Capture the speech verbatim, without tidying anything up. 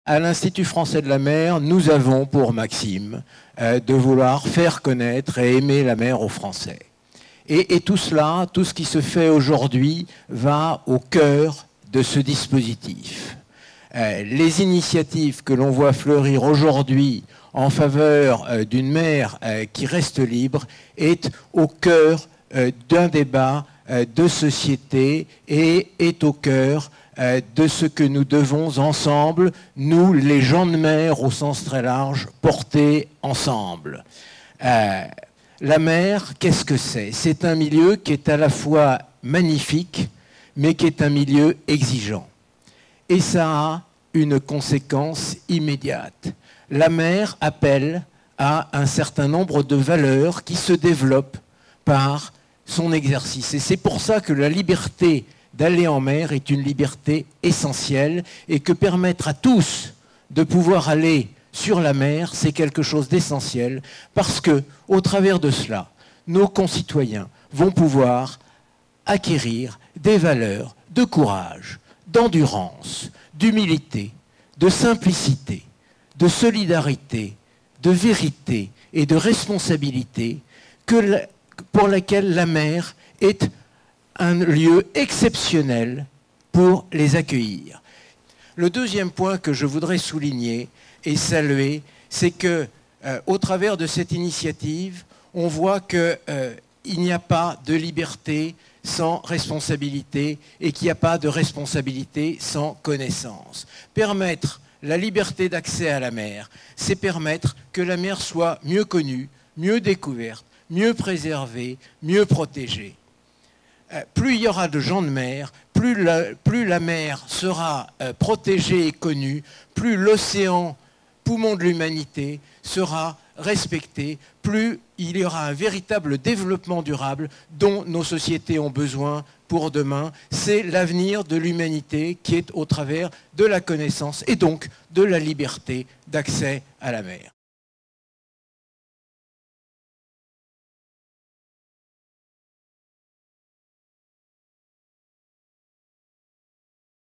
à l'Institut français de la mer, nous avons pour maxime euh, de vouloir faire connaître et aimer la mer aux Français. Et, et tout cela, tout ce qui se fait aujourd'hui, va au cœur de ce dispositif. Euh, les initiatives que l'on voit fleurir aujourd'hui en faveur euh, d'une mer euh, qui reste libre est au cœur euh, d'un débat euh, de société et est au cœur euh, de ce que nous devons ensemble, nous les gens de mer au sens très large, porter ensemble. Euh, la mer, qu'est-ce que c'est? C'est un milieu qui est à la fois magnifique, mais qui est un milieu exigeant. Et ça a une conséquence immédiate. La mer appelle à un certain nombre de valeurs qui se développent par son exercice. Et c'est pour ça que la liberté d'aller en mer est une liberté essentielle et que permettre à tous de pouvoir aller sur la mer, c'est quelque chose d'essentiel parce que, au travers de cela, nos concitoyens vont pouvoir acquérir des valeurs de courage, d'endurance, d'humilité, de simplicité, de solidarité, de vérité et de responsabilité que la, pour laquelle la mer est un lieu exceptionnel pour les accueillir. Le deuxième point que je voudrais souligner et saluer, c'est que, euh, au travers de cette initiative, on voit qu'il euh, n'y a pas de liberté sans responsabilité et qu'il n'y a pas de responsabilité sans connaissance. Permettre la liberté d'accès à la mer, c'est permettre que la mer soit mieux connue, mieux découverte, mieux préservée, mieux protégée. Euh, plus il y aura de gens de mer, plus la, plus la mer sera euh, protégée et connue, plus l'océan, poumon de l'humanité, sera respecté, plus il y aura un véritable développement durable dont nos sociétés ont besoin pour demain. C'est l'avenir de l'humanité qui est au travers de la connaissance et donc de la liberté d'accès à la mer.